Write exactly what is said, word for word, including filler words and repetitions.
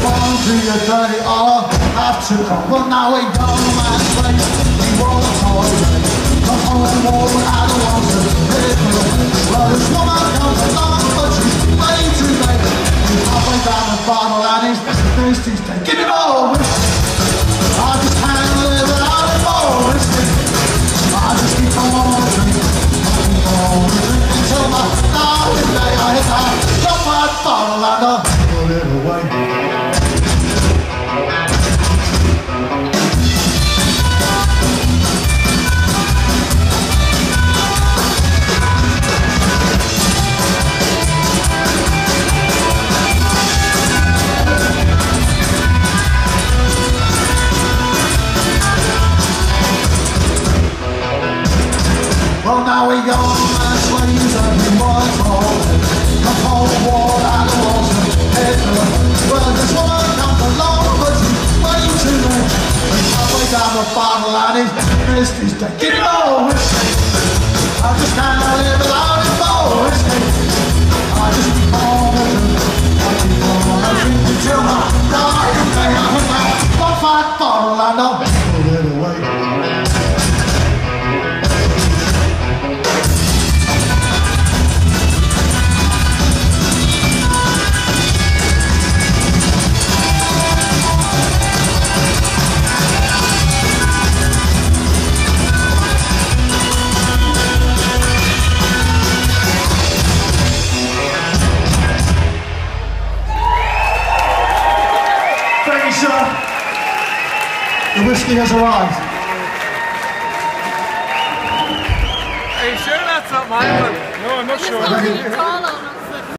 won't do your dirty, I'll have to come. Well, now we go man's place, he won't tolerate. Come home and war, but I don't want to live with it. Well, this woman comes along, but she's way too late. He's halfway down the bottle and he's thirsty, he's dead. Give me more whiskey. I just can't live without it, more whiskey. I just keep on drinking, I keep on drinking until my dying day I hit that top five bottle and I'll put it away. Well, now we go on slaves and we was all the whole war and the walls of Hitler. Well, this woman comes along, but she's way too late. He's halfway down the bottle and he's missed his day. Give me more whiskey. I just can't live without it, more whiskey. I just keep on drinking, I keep on drinking till my dying day. I hit that one fat bottle and I'll put it away. The whiskey has arrived. Are you sure that's not my one? No, I'm not sure.